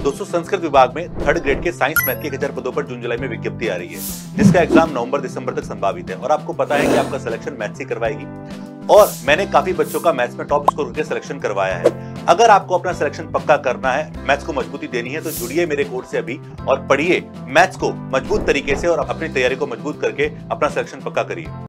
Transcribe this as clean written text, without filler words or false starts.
दोस्तों संस्कृत विभाग में 3rd ग्रेड के साइंस मैथ के 1000 पदों पर जून जुलाई में विज्ञप्ति आ रही है, जिसका एग्जाम नवंबर दिसंबर तक संभावित है। और आपको पता है कि आपका सिलेक्शन मैथ्स ही करवाएगी और मैंने काफी बच्चों का मैथ्स में टॉप स्कोर करके सिलेक्शन करवाया है। अगर आपको अपना सिलेक्शन पक्का करना है, मैथ्स को मजबूती देनी है, तो जुड़िए मेरे कोर्स से अभी और पढ़िए मैथ्स को मजबूत तरीके से और अपनी तैयारी को मजबूत करके अपना सिलेक्शन पक्का करिए।